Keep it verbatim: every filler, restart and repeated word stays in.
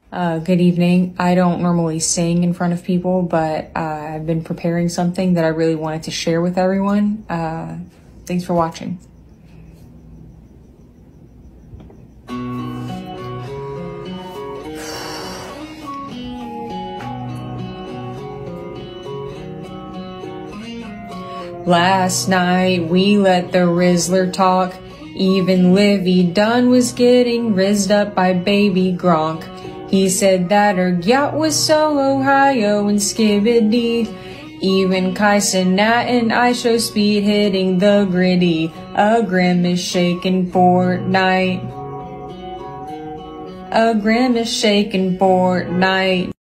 Uh, good evening. I don't normally sing in front of people, but uh, I've been preparing something that I really wanted to share with everyone. Uh, thanks for watching. Last night we let the Rizzler talk. Even Livy Dunn was getting rizzed up by baby Gronk. He said that her yacht was so Ohio and skibbity. Even Kai Cenat and I show speed hitting the gritty. A Grimace shaking Fortnite. A Grimace shaking Fortnite.